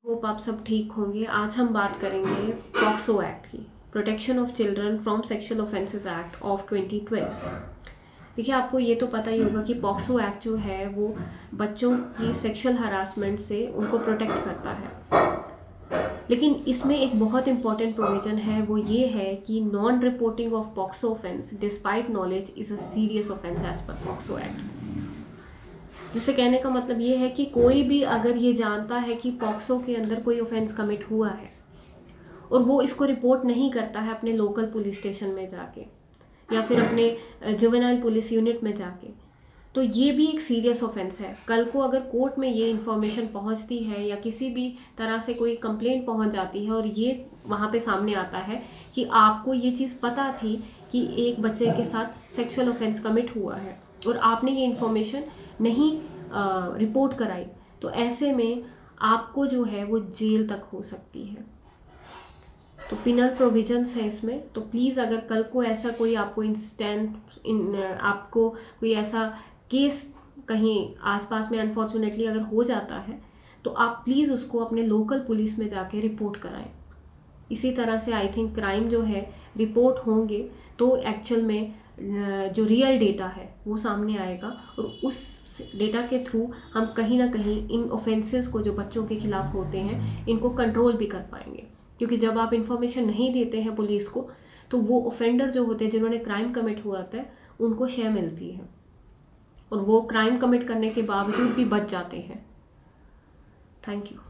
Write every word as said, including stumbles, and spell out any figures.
Hope आप सब ठीक होंगे। आज हम बात करेंगे पॉक्सो एक्ट की, protection of children from sexual offences act of twenty twelve. देखिए, आपको ये तो पता ही होगा कि पॉक्सो एक्ट जो है वो बच्चों की सेक्सुअल हरासमेंट से उनको प्रोटेक्ट करता है। लेकिन इसमें एक बहुत इंपॉर्टेंट प्रोविजन है, वो ये है कि non reporting of POCSO offence despite knowledge is a serious offence as per POCSO act. जिससे कहने का मतलब ये है कि कोई भी अगर ये जानता है कि पॉक्सो के अंदर कोई ऑफेंस कमिट हुआ है और वो इसको रिपोर्ट नहीं करता है अपने लोकल पुलिस स्टेशन में जाके या फिर अपने जुवेनाइल पुलिस यूनिट में जाके, तो ये भी एक सीरियस ऑफेंस है। कल को अगर कोर्ट में ये इन्फॉर्मेशन पहुंचती है या किसी भी तरह से कोई कंप्लेंट पहुंच जाती है और ये वहाँ पे सामने आता है कि आपको ये चीज़ पता थी कि एक बच्चे के साथ सेक्सुअल ऑफेंस कमिट हुआ है और आपने ये इन्फॉर्मेशन नहीं आ, रिपोर्ट कराई, तो ऐसे में आपको जो है वो जेल तक हो सकती है। तो पिनल प्रोविजंस है इसमें। तो प्लीज़ अगर कल को ऐसा कोई आपको इंस्टेंट इन आपको कोई ऐसा केस कहीं आसपास में अनफॉर्चुनेटली अगर हो जाता है तो आप प्लीज़ उसको अपने लोकल पुलिस में जाके रिपोर्ट कराएं। इसी तरह से आई थिंक क्राइम जो है रिपोर्ट होंगे तो एक्चुअल में जो रियल डेटा है वो सामने आएगा और उस डेटा के थ्रू हम कहीं ना कहीं इन ऑफेंसेस को जो बच्चों के खिलाफ होते हैं इनको कंट्रोल भी कर पाएंगे। क्योंकि जब आप इन्फॉर्मेशन नहीं देते हैं पुलिस को तो वो ऑफेंडर जो होते हैं जिन्होंने क्राइम कमिट हुआ होता है उनको शय मिलती है और वो क्राइम कमिट करने के बावजूद भी बच जाते हैं। Thank you.